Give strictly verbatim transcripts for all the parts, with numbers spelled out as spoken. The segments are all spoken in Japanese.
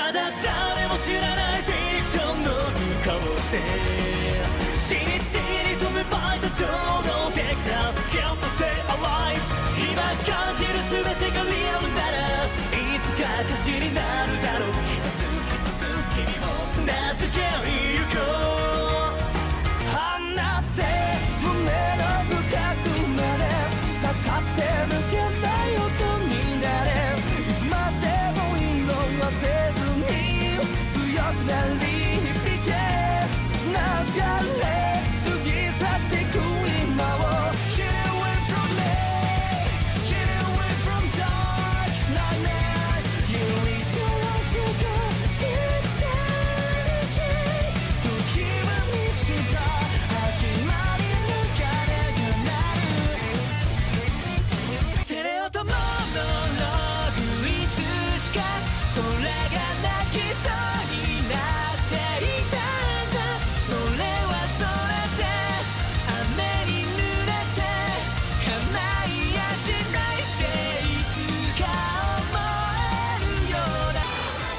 まだ誰も知らないフィクションの向こうでじりじりと芽生えた衝動的なスキルと Stay alive 今感じる全てがリアルならいつか歌詞になるだろう一つ一つ君を名付けゆこう放って胸の深くまで刺さって抜けない音になれいつまでも色褪せずに強くなり響け流れ過ぎ去ってく今を Get away from me Get away from dark nightmare You need to want to go deep inside again 時は満ちた始まりの鐘が鳴るテレオトモノローグいつしか空が泣きそうになっていたんだそれはそれで雨に濡れて叶いやしないっていつか思えるような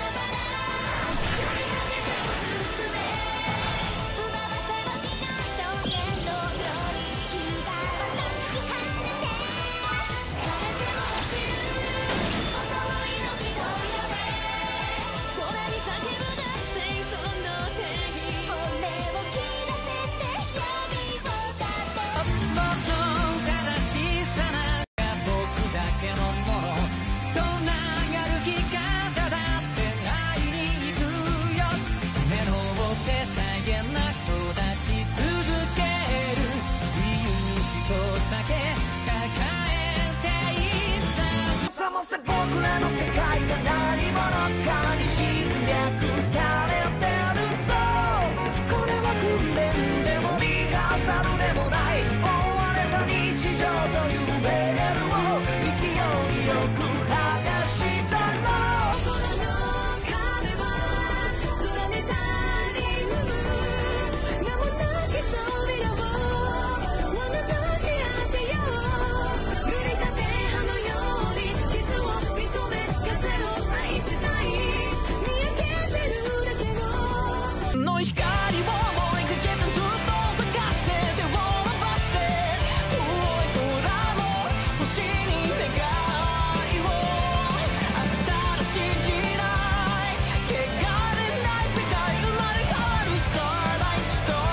僕らの世界が何者かに侵略されてるぞこれは訓練でもリハーサルでもない追われた日常というレールを勢いよく剥がしたろう心の壁は空に足りぬ名もなき扉をあなたに当てよう塗りたて葉のように傷を認め風を愛したい見上げてるだけのの光を思いかけてずっと探して手を伸ばして遠い空の星に願いをあなたの信じない汚れない世界生まれ変わる Starlight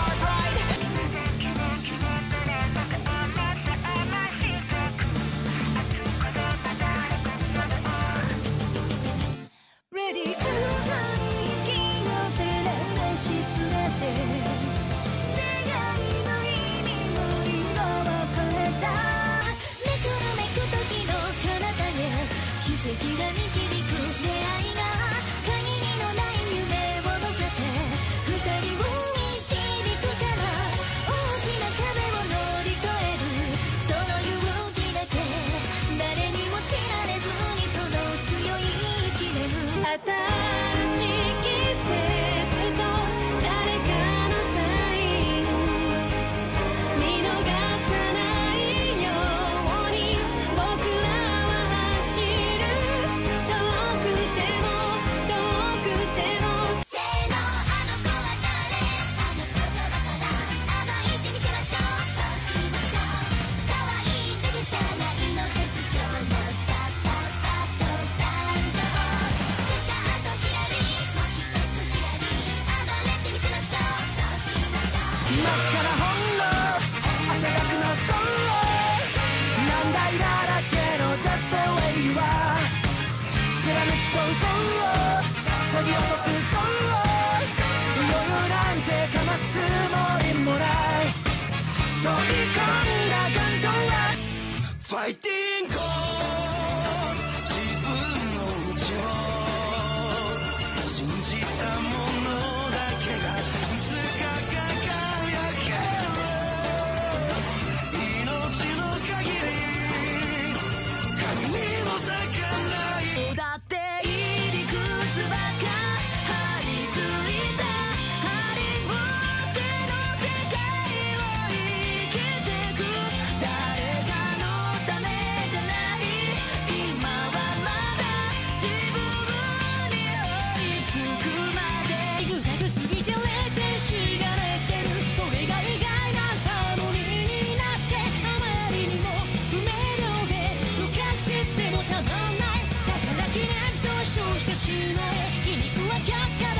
Starlight Ready 空に引き寄せられしすべて願いの意味も色を変えためくるめく時の彼方へ奇跡が導く出会いが限りのない夢を乗せて二人を導くから大きな壁を乗り越えるその勇気だけ誰にも知られずにその強い意志で新しい季節と誰かのサイン見逃さないように僕らは走る遠くても遠くてもせーのあの子は誰あの子じゃだから暴いてみせましょうそうしましょう可愛いだけじゃないのです今日もスタートパッと参上スタートひらりもう一つひらり暴れてみせましょうそうしましょう真っ赤な本能汗だくのソロ難題だらけの Just the way you are 貫き通うソロ削ぎ落とすソロ余裕なんてかますつもりもない背負い込んだ感情はファイティング自分の内を信じたものだけがいつか輝ける命の限り神にも咲かないだっていい理屈ばっか前皮肉は却下